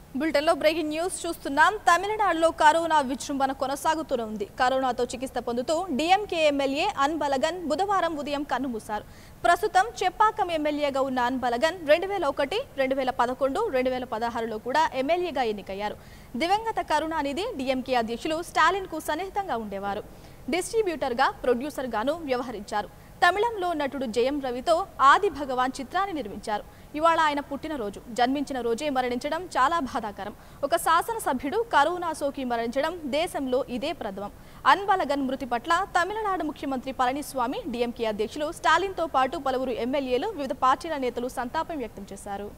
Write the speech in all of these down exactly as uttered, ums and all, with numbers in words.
బులెటిన్లో breaking news చూస్తున్నాం. తమిళనాడులో కరోనా విజృంభణ కొనసాగుతూనే కరోనాతో చికిత్స పొందుతూ డీఎంకే ఎమ్మెల్యే అన్బలగన్ బుధవారం ఉదయం కన్నుమూశారు. ప్రస్తుతం చెప్పాకం ఎమ్మెల్యేగా ఉన్న అన్బలగన్ రెండు వేల ఒకటి రెండు వేల పదకొండు రెండు వేల పదహారులో కూడా ఎమ్మెల్యేగా ఎన్నికయ్యారు. దివంగత కరుణానిధి డీఎంకే అధ్యక్షులు స్టాలిన్ కు సన్నిహితంగా ఉండేవారు. డిస్ట్రిబ్యూటర్గా ప్రొడ్యూసర్గాను వ్యవహరించారు. తమిళంలో నటుడు జయం రవితో ఆది భగవాన్ చిత్రాన్ని నిర్మించారు. ఇవాళ ఆయన పుట్టినరోజు. జన్మించిన రోజే మరణించడం చాలా బాధాకరం. ఒక శాసనసభ్యుడు కరోనా సోకి మరణించడం దేశంలో ఇదే ప్రథమం. అన్బలగన్ మృతి పట్ల తమిళనాడు ముఖ్యమంత్రి పళనిస్వామి, డీఎంకే అధ్యక్షులు స్టాలిన్తో పాటు పలువురు ఎమ్మెల్యేలు, వివిధ పార్టీల నేతలు సంతాపం వ్యక్తం చేశారు.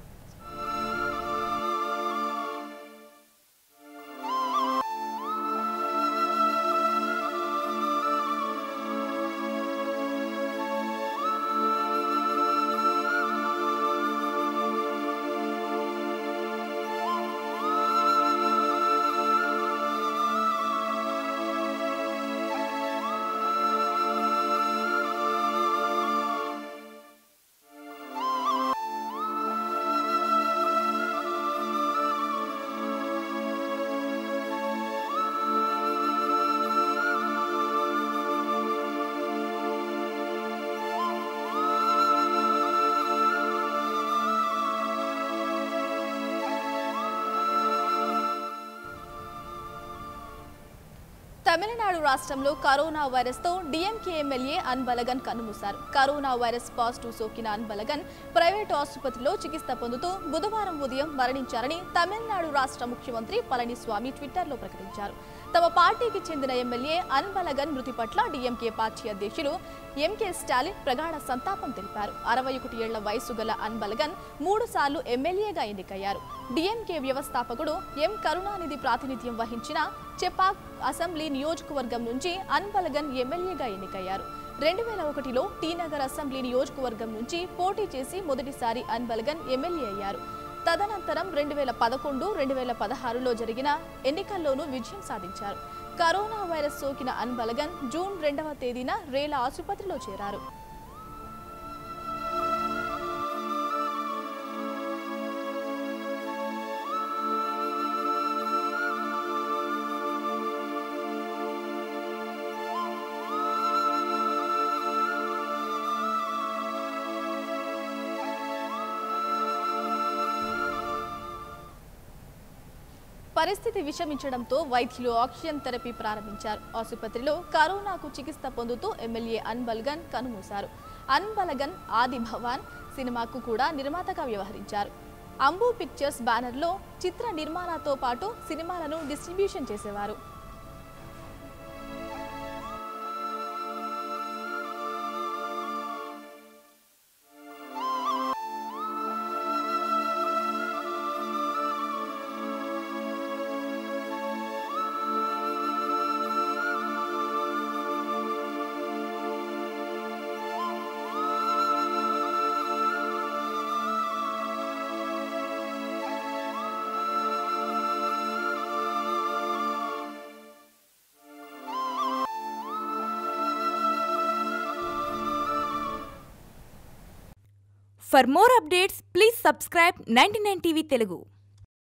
తమిళనాడు రాష్ట్రంలో కరోనా వైరస్ తో డీఎంకే ఎమ్మెల్యే అన్బలగన్ కన్నుమూశారు. కరోనా వైరస్ పాజిటివ్ సోకిన అన్బలగన్ ప్రైవేటు ఆసుపత్రిలో చికిత్స పొందుతూ బుధవారం ఉదయం మరణించారని తమిళనాడు రాష్ట్ర ముఖ్యమంత్రి పళనిస్వామి ట్విట్టర్లో ప్రకటించారు. తమ పార్టీకి చెందిన ఎమ్మెల్యే అన్బలగన్ మృతి పట్ల డీఎంకే పార్టీ అధ్యక్షులు ఎంకే స్టాలిన్ ప్రగాఢ సంతాపం తెలిపారు. అరవై ఒకటి ఏళ్ల వయసు గల అన్బలగన్ మూడు సార్లు ఎమ్మెల్యేగా ఎన్నికయ్యారు. డీఎంకే వ్యవస్థాపకుడు ఎం కరుణానిధి ప్రాతినిధ్యం వహించిన చెపాక్ అసెంబ్లీ నియోజకవర్గం నుంచి అన్బలగన్ ఎమ్మెల్యేగా ఎన్నికయ్యారు. రెండు వేల ఒకటిలో టీనగర్ అసెంబ్లీ నియోజకవర్గం నుంచి పోటీ చేసి మొదటిసారి అన్బలగన్ ఎమ్మెల్యే అయ్యారు. తదనంతరం రెండు వేల పదకొండు రెండు వేల పదహారులో జరిగిన ఎన్నికల్లోనూ విజయం సాధించారు. కరోనా వైరస్ సోకిన అన్బలగన్ జూన్ రెండవ తేదీన రేల ఆసుపత్రిలో చేరారు. పరిస్థితి విషమించడంతో వైద్యులు ఆక్సిజన్ థెరపీ ప్రారంభించారు. ఆసుపత్రిలో కరోనాకు చికిత్స పొందుతూ ఎమ్మెల్యే అన్బలగన్ కన్నుమూశారు. అన్బలగన్ ఆది భగవాన్ సినిమాకు కూడా నిర్మాతగా వ్యవహరించారు. అంబు పిక్చర్స్ బ్యానర్లో చిత్ర నిర్మాణతో పాటు సినిమాలను డిస్ట్రిబ్యూషన్ చేసేవారు. For more updates, please subscribe ninety-nine T V Telugu.